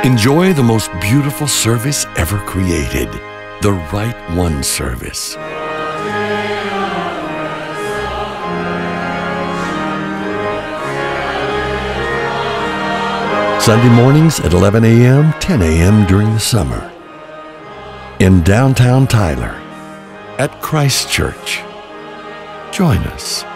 Enjoy the most beautiful service ever created, the Right One service. Sunday mornings at 11 a.m., 10 a.m. during the summer. In downtown Tyler, at ChristChurch. Join us.